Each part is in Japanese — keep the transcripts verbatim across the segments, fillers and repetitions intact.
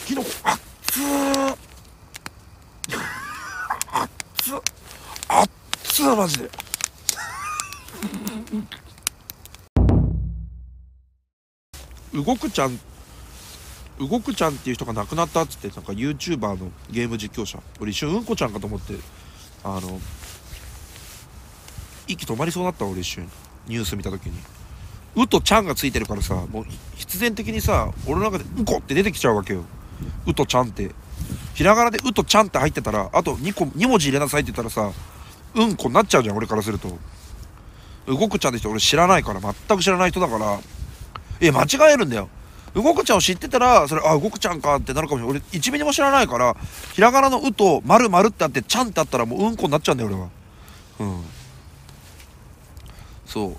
きのこあっつーあっつあっつーマジで動くちゃん動くちゃんっていう人が亡くなったっつって、なんか YouTuber のゲーム実況者、俺一瞬うんこちゃんかと思って、あの息止まりそうだった。俺一瞬ニュース見た時にうとちゃんがついてるからさ、もう必然的にさ俺の中でうんこって出てきちゃうわけよ。うとちゃんってひらがなでうとちゃんって入ってたら、あとにこに文字入れなさいって言ったらさうんこになっちゃうじゃん、俺からすると。動くちゃんって人俺知らないから、全く知らない人だから、え間違えるんだよ。動くちゃんを知ってたらそれあ動くちゃんかってなるかもしれない。俺いちミリも知らないから、ひらがなのうと丸丸ってあってちゃんってあったらもううんこになっちゃうんだよ俺は。うんそう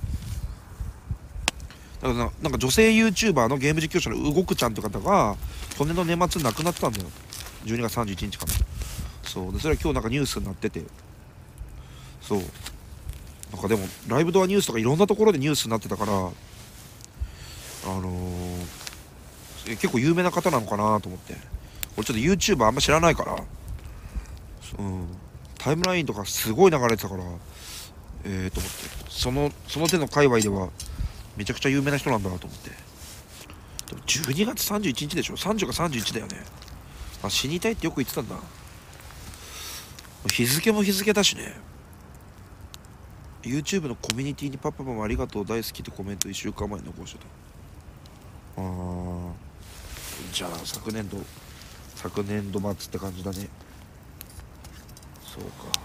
だからな、なんか女性 YouTuber のゲーム実況者の動くちゃんって方が去年の年末に亡くなったんだよ。じゅうにがつさんじゅういちにちかな。そうでそれは今日なんかニュースになってて、そうなんかでもライブドアニュースとかいろんなところでニュースになってたから、あのー、結構有名な方なのかなと思って。俺ちょっと YouTuber あんま知らないから、うん、タイムラインとかすごい流れてたから、えーと思って、そのその手の界隈ではめちゃくちゃ有名な人なんだなと思って。でもじゅうにがつさんじゅういちにちでしょ。さんじゅうかさんじゅういちだよね。あ死にたいってよく言ってたんだ。日付も日付だしね。 YouTube のコミュニティにパパママありがとう大好きってコメントいっしゅうかんまえに残してた。あーじゃあ昨年度昨年度末って感じだね。そうか、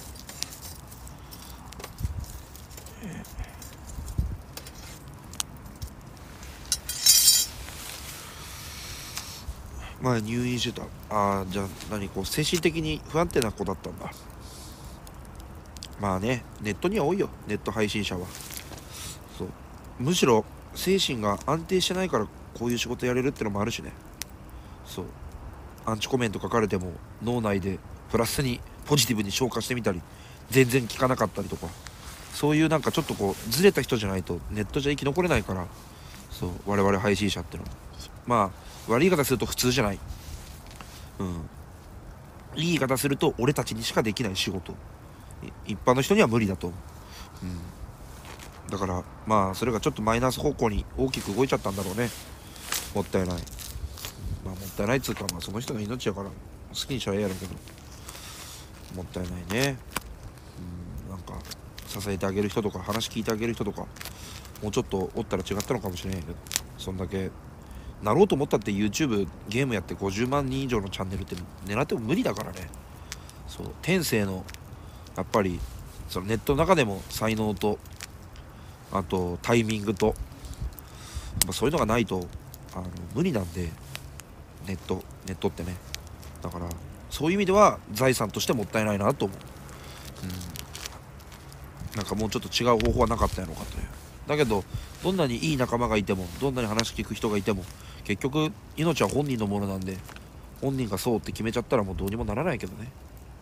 えー、前入院してた。ああじゃあ何こう精神的に不安定な子だったんだ。まあね、ネットには多いよ、ネット配信者は。そうむしろ精神が安定してないからこういう仕事やれるってのもあるしね。そうアンチコメント書かれても脳内でプラスにポジティブに消化してみたり、全然聞かなかったりとか、そういうなんかちょっとこうずれた人じゃないとネットじゃ生き残れないから。そう我々配信者ってのはまあ悪い言い方すると普通じゃない。うんいい言い方すると俺たちにしかできない仕事、一般の人には無理だと思う。うんだからまあそれがちょっとマイナス方向に大きく動いちゃったんだろうね。もったいない。まあもったいないっつうか、まあその人の命だから好きにしちゃええやろうけど、もったいないね。うんなんか支えてあげる人とか話聞いてあげる人とかもうちょっとおったら違ったのかもしれないけど、そんだけなろうと思ったって YouTube ゲームやってごじゅうまんにん以上のチャンネルって狙っても無理だからね。そう天性のやっぱりそのネットの中でも才能とあとタイミングと、まあ、そういうのがないとあの無理なんで、ネットネットってね。だからそういう意味では財産としてもったいないなと思う。うんなんかもうちょっと違う方法はなかったやろうかという。だけどどんなにいい仲間がいてもどんなに話聞く人がいても結局命は本人のものなんで、本人がそうって決めちゃったらもうどうにもならないけどね。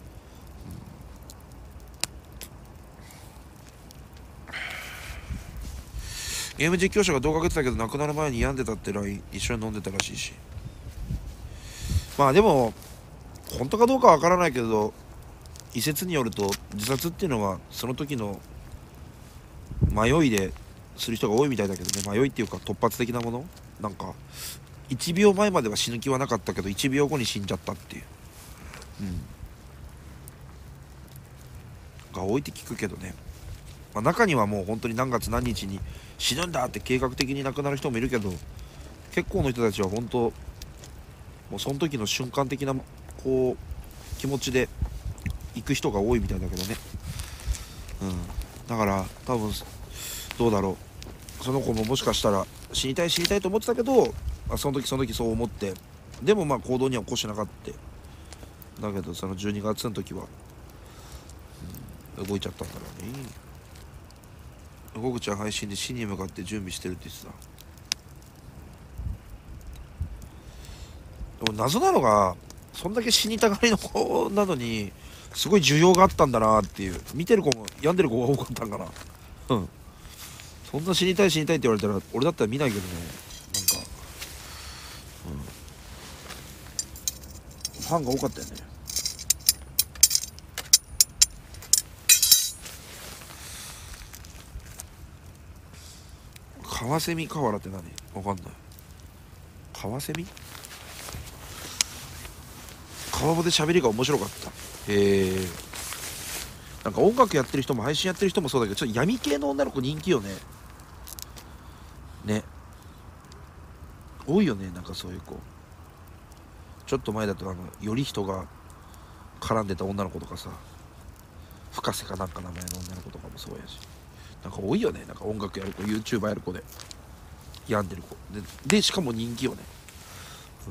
ゲーム実況者が動画上げてたけど亡くなる前に病んでたって ライン 一緒に飲んでたらしいし、まあでも本当かどうかわからないけど一説によると自殺っていうのはその時の迷いでする人が多いみたいだけどね。迷いっていうか突発的なもの、なんかいちびょうまえまでは死ぬ気はなかったけどいちびょうごに死んじゃったっていう、うんが多いって聞くけどね。まあ、中にはもう本当に何月何日に死ぬんだって計画的に亡くなる人もいるけど、結構の人たちは本当もうその時の瞬間的なこう気持ちで行く人が多いみたいだけどね。うんだから多分どうだろう、その子ももしかしたら死にたい死にたいと思ってたけど、まあ、その時その時そう思ってでもまあ行動には起こしてなかった。だけどそのじゅうにがつの時は、うん、動いちゃったんだろうね。動くちゃん配信で死に向かって準備してるって言ってた。でも謎なのがそんだけ死にたがりの子なのにすごい需要があったんだなっていう。見てる子も病んでる子が多かったんかな。うんそんな死にたい死にたいって言われたら俺だったら見ないけどね。なんか、 ファンが多かったよね。カワセミカワラって何？わかんない。カワセミ？川場で喋りが面白かった。へえ。なんか音楽やってる人も配信やってる人もそうだけど、ちょっと闇系の女の子人気よね。ね。多いよね、なんかそういう子。ちょっと前だとあのより人が絡んでた女の子とかさ、深瀬かなんか名前の女の子とかもそうやし、なんか多いよね。なんか音楽やる子、 YouTuber やる子で病んでる子で、でしかも人気よね。うん、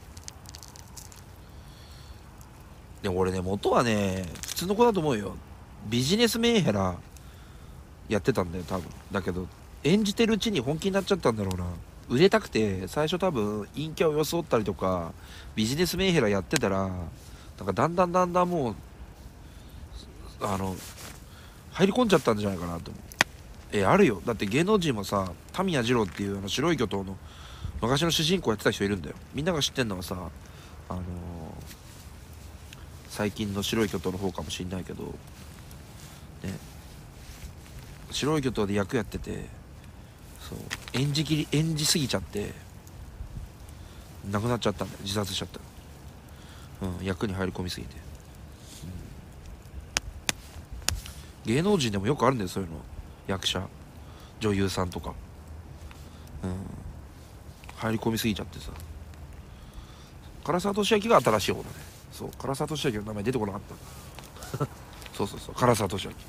でも俺ね、元はね普通の子だと思うよ。ビジネスメンヘラやってたんだよ多分。だけど演じてるうちに本気になっちゃったんだろうな。売れたくて最初多分陰キャを装ったりとかビジネスメンヘラやってたら、なんかだんだんだんだんもうあの入り込んじゃったんじゃないかなと思う。えあるよ。だって芸能人もさ、タミヤ二郎っていうあの白い巨頭の昔の主人公やってた人いるんだよ。みんなが知ってんのはさ、あのー最近の白い巨頭の方かもしんないけどね。白い巨頭で役やってて、そう演じきり演じすぎちゃって亡くなっちゃったんだよ。自殺しちゃった。うん、役に入り込みすぎて、うん、芸能人でもよくあるんだよそういうの。役者女優さんとか、うん、入り込みすぎちゃってさ。唐沢寿明が新しい方だね。そう、唐沢寿明の名前出てこなかったそうそうそう、唐沢寿明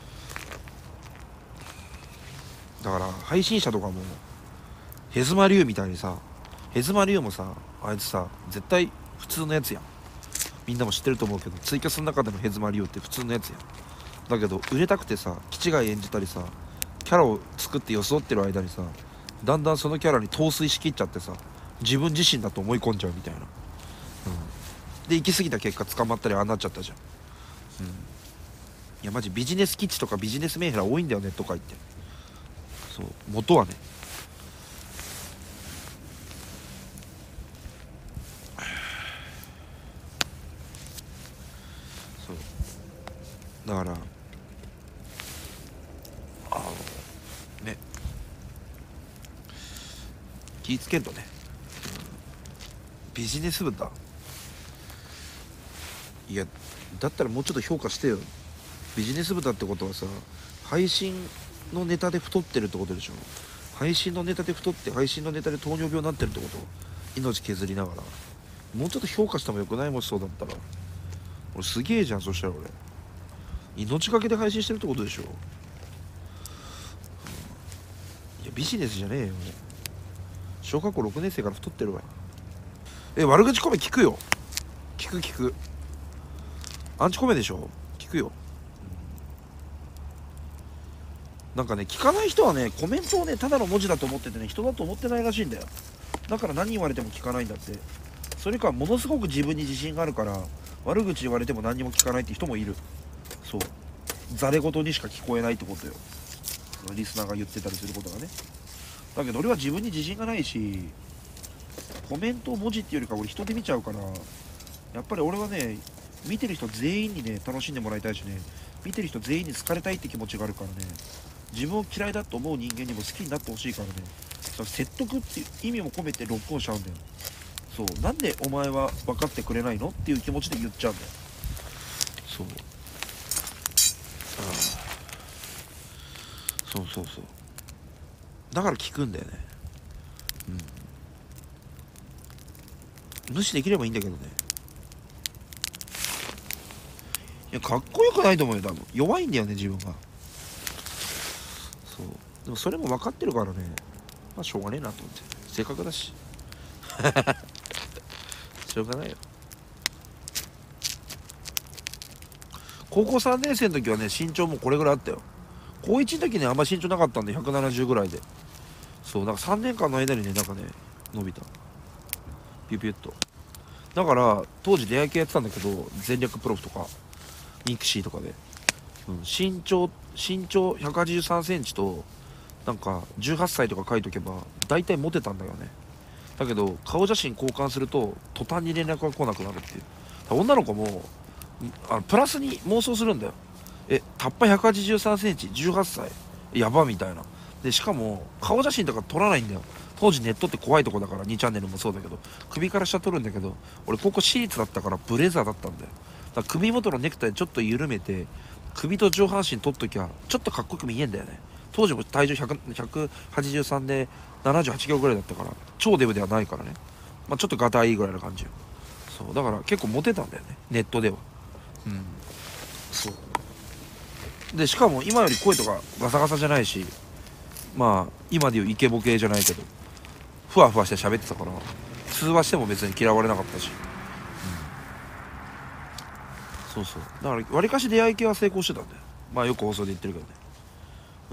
だから。配信者とかもヘズマリュウみたいにさ、ヘズマリュウもさ、あいつさ絶対普通のやつやん。みんなも知ってると思うけど、ツイキャスの中でのヘズマリュウって普通のやつやん。だけど売れたくてさ、気違い演じたりさ、キャラを作って装ってる間にさ、だんだんそのキャラに陶酔しきっちゃってさ、自分自身だと思い込んじゃうみたいな、うん、で行き過ぎた結果捕まったりああなっちゃったじゃん、うん、いやマジビジネス基地とかビジネスメンヘラ多いんだよねとか言って。そう元はね。そうだからあのね、気ぃつけんとね、うん、ビジネス部だ。いやだったらもうちょっと評価してよ。ビジネス部だってことはさ、配信のネタで太ってるってことでしょ。配信のネタで太って配信のネタで糖尿病になってるってこと。命削りながらもうちょっと評価してもよくない？もしそうだったら俺すげえじゃん。そしたら俺命がけで配信してるってことでしょ。いやビジネスじゃねえよ。小学校ろくねん生から太ってるわ。え悪口コメ聞くよ。聞く聞く。アンチコメでしょ。聞くよ。なんかね、聞かない人はね、コメントをねただの文字だと思っててね、人だと思ってないらしいんだよ。だから何言われても聞かないんだって。それかものすごく自分に自信があるから悪口言われても何も聞かないって人もいる。そうざれ言にしか聞こえないってことよ、リスナーが言ってたりすることがね。だけど俺は自分に自信がないし、コメントを文字っていうよりか俺人で見ちゃうから、やっぱり俺はね見てる人全員にね楽しんでもらいたいしね、見てる人全員に好かれたいって気持ちがあるからね、自分を嫌いだと思う人間にも好きになってほしいからね、その説得っていう意味も込めてロックオンしちゃうんだよ。そうなんでお前は分かってくれないのっていう気持ちで言っちゃうんだよ。そうあそうそうそう、だから聞くんだよね。うん無視できればいいんだけどね。いやかっこよくないと思うよ多分。弱いんだよね自分が。そうでもそれも分かってるからね、まあしょうがねえなと思って、性格だししょうがないよ。高校さんねん生の時はね身長もこれぐらいあったよ。高いちの時ねあんま身長なかったんでひゃくななじゅうぐらいで、そうなんかさんねんかんの間にねなんかね伸びた、ピュピュッと。だから当時出会い系やってたんだけど、全力プロフとかミクシーとかで、うん、身長身長ひゃくはちじゅうさんセンチとなんかじゅうはっさいとか書いとけば大体モテたんだよね。 だけど顔写真交換すると途端に連絡が来なくなるっていう。女の子もあのプラスに妄想するんだよ。えたったひゃくはちじゅうさんセンチじゅうはっさいやばみたいな。でしかも顔写真とか撮らないんだよ。当時ネットって怖いとこだから、にチャンネルもそうだけど首から下撮るんだけど、俺ここ私立だったからブレザーだったんだよ。だから首元のネクタイちょっと緩めて首と上半身取っときゃちょっとかっこよく見えんだよね。当時も体重ひゃく ひゃくはちじゅうさんでななじゅうはちキロぐらいだったから超デブではないからね。まあ、ちょっとガタイいいぐらいな感じよ。そうだから結構モテたんだよね、ネットでは。うん、そうでしかも今より声とかガサガサじゃないし、まあ今でいうイケボ系じゃないけどふわふわして喋ってたから、通話しても別に嫌われなかったし、うん、そうそうだからわりかし出会い系は成功してたんだよ。まあよく放送で言ってるけどね。うん、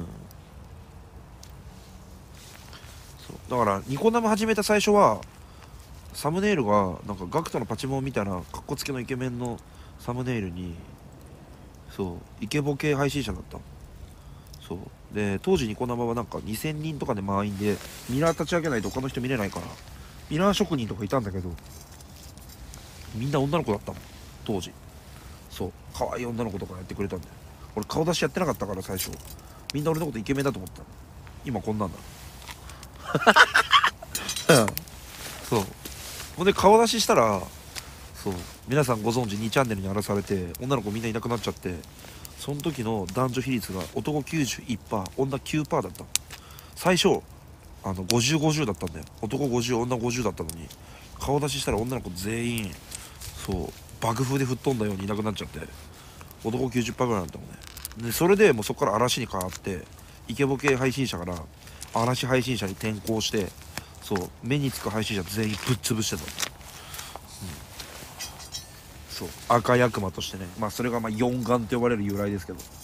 そうだからニコ生始めた最初はサムネイルがなんかガクトのパチモンみたいなカッコつけのイケメンのサムネイルに、そうイケボ系配信者だったの。そうで当時ニコ生はなんかにせんにんとかで満員でミラー立ち上げないと他の人見れないから、ミラー職人とかいたんだけどみんな女の子だったの当時。そう可愛い女の子とかやってくれたんだよ。俺顔出しやってなかったから最初みんな俺のことイケメンだと思ったの。今こんなんだそうほんで顔出ししたら、そう皆さんご存知にチャンネルに荒らされて女の子みんないなくなっちゃって、その時の男女比率が男 きゅうじゅういちパーセント 女 きゅうパーセント だった。最初あのごじゅうごじゅうだったんだよ。男ごじゅう女ごじゅうだったのに顔出ししたら女の子全員そう爆風で吹っ飛んだようにいなくなっちゃって、男 きゅうじゅっパーセント ぐらいだったもんね。でそれでもうそこから嵐に変わってイケボ系配信者から嵐配信者に転向して、そう目につく配信者全員ぶっ潰してた、うん、そう赤役魔としてね。まあそれがまあ四眼と呼ばれる由来ですけど、